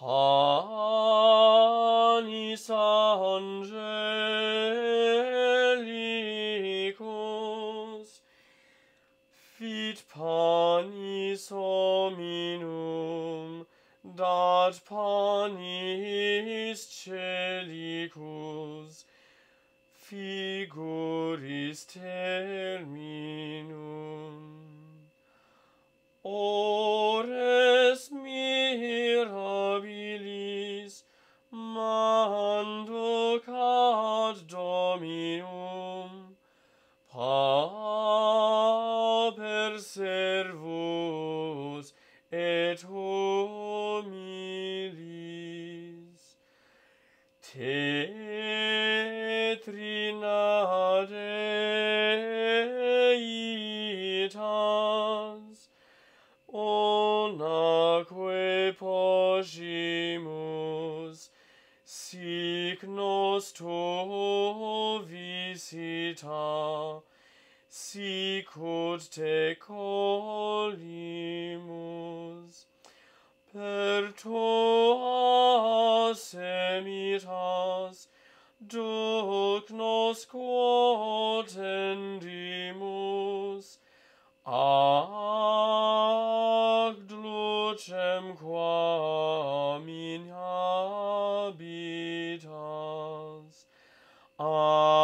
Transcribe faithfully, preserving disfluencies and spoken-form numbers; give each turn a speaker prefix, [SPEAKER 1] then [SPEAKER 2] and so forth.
[SPEAKER 1] Panis Angelicus, fit panis hominum, dat panis celicus, figuris terminum. Ores mirabilis manducat Dominum, paper servus et humilis, te trinadeitas, onaque possimus, sic nos tu visita, sicut te colimus, per tuas semitas, duc nos quod tendimus, ac lucem quam in habitas,